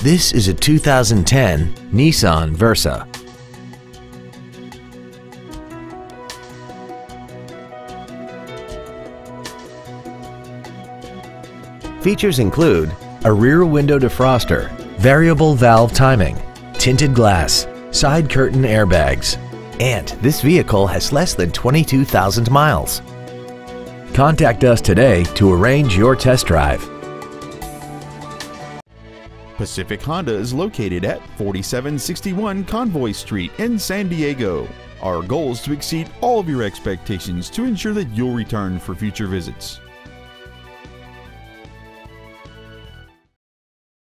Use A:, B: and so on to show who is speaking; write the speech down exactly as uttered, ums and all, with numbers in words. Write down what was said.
A: This is a two thousand ten Nissan Versa. Features include a rear window defroster, variable valve timing, tinted glass, side curtain airbags, and this vehicle has less than twenty-two thousand miles. Contact us today to arrange your test drive.
B: Pacific Honda is located at forty-seven sixty-one Convoy Street in San Diego. Our goal is to exceed all of your expectations to ensure that you'll return for future visits.